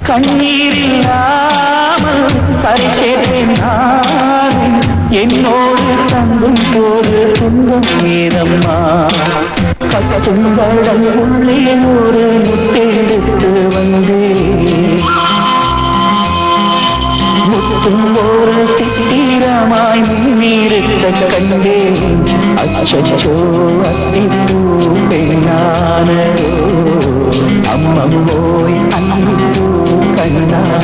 கண்ணீரில்லாமல் கரை சேர்த்தேன் நான் என்னோடு தங்கும் போது துன்பம் நேரம்மா கட்டுங்கள் உள்ளே ஒரு முத்தெடுத்து வந்தேன் முத்தும் ஒரு சித்திரமாய் நீரிட்ட கண்டேன் அச்சோ அத்திப்பூ பெண்ணானோ அம்மம்மோய் அன்பு கண்ணா